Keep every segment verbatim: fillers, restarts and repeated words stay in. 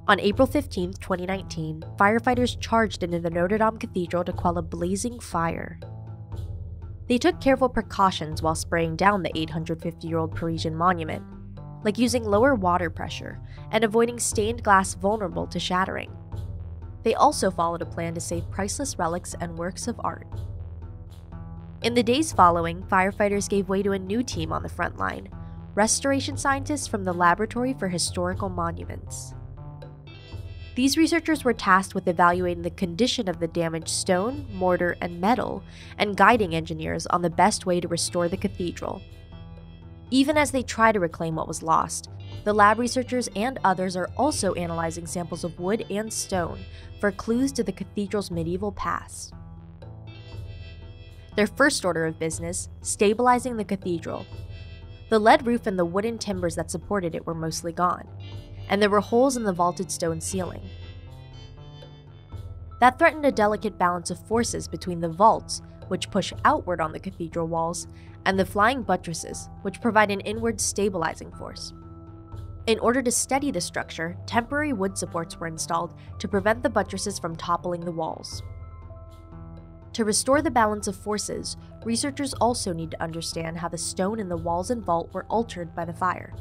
On April fifteenth, twenty nineteen, firefighters charged into the Notre Dame Cathedral to quell a blazing fire. They took careful precautions while spraying down the eight hundred fifty-year-old Parisian monument, like using lower water pressure and avoiding stained glass vulnerable to shattering. They also followed a plan to save priceless relics and works of art. In the days following, firefighters gave way to a new team on the front line, restoration scientists from the Laboratory for Historical Monuments. These researchers were tasked with evaluating the condition of the damaged stone, mortar, and metal, and guiding engineers on the best way to restore the cathedral. Even as they try to reclaim what was lost, the lab researchers and others are also analyzing samples of wood and stone for clues to the cathedral's medieval past. Their first order of business, stabilizing the cathedral. The lead roof and the wooden timbers that supported it were mostly gone, and there were holes in the vaulted stone ceiling. That threatened a delicate balance of forces between the vaults, which push outward on the cathedral walls, and the flying buttresses, which provide an inward stabilizing force. In order to steady the structure, temporary wood supports were installed to prevent the buttresses from toppling the walls. To restore the balance of forces, researchers also need to understand how the stone in the walls and vault were altered by the fire.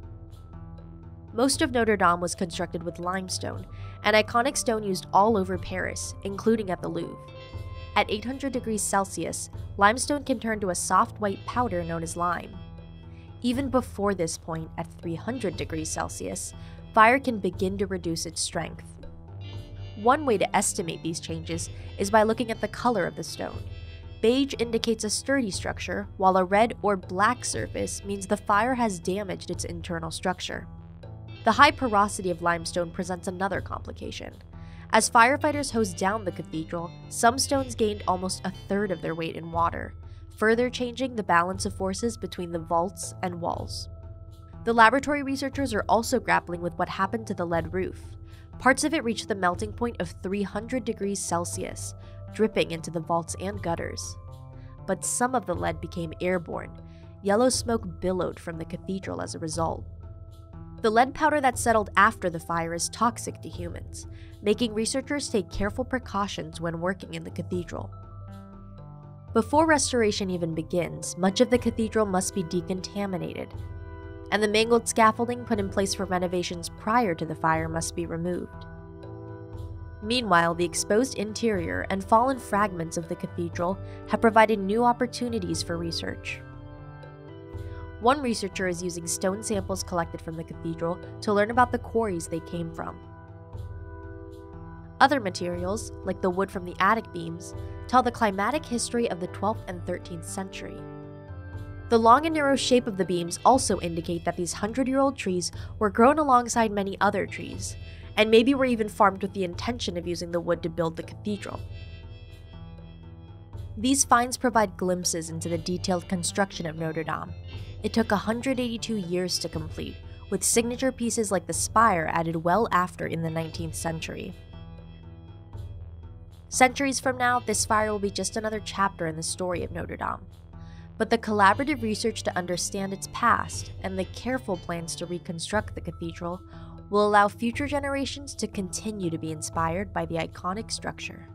Most of Notre Dame was constructed with limestone, an iconic stone used all over Paris, including at the Louvre. At eight hundred degrees Celsius, limestone can turn to a soft white powder known as lime. Even before this point, at three hundred degrees Celsius, fire can begin to reduce its strength. One way to estimate these changes is by looking at the color of the stone. Beige indicates a sturdy structure, while a red or black surface means the fire has damaged its internal structure. The high porosity of limestone presents another complication. As firefighters hosed down the cathedral, some stones gained almost a third of their weight in water, further changing the balance of forces between the vaults and walls. The laboratory researchers are also grappling with what happened to the lead roof. Parts of it reached the melting point of three hundred degrees Celsius, dripping into the vaults and gutters. But some of the lead became airborne. Yellow smoke billowed from the cathedral as a result. The lead powder that settled after the fire is toxic to humans, making researchers take careful precautions when working in the cathedral. Before restoration even begins, much of the cathedral must be decontaminated, and the mangled scaffolding put in place for renovations prior to the fire must be removed. Meanwhile, the exposed interior and fallen fragments of the cathedral have provided new opportunities for research. One researcher is using stone samples collected from the cathedral to learn about the quarries they came from. Other materials, like the wood from the attic beams, tell the climatic history of the twelfth and thirteenth century. The long and narrow shape of the beams also indicate that these hundred-year-old trees were grown alongside many other trees, and maybe were even farmed with the intention of using the wood to build the cathedral. These finds provide glimpses into the detailed construction of Notre Dame. It took one hundred eighty-two years to complete, with signature pieces like the spire added well after in the nineteenth century. Centuries from now, this fire will be just another chapter in the story of Notre Dame. But the collaborative research to understand its past and the careful plans to reconstruct the cathedral will allow future generations to continue to be inspired by the iconic structure.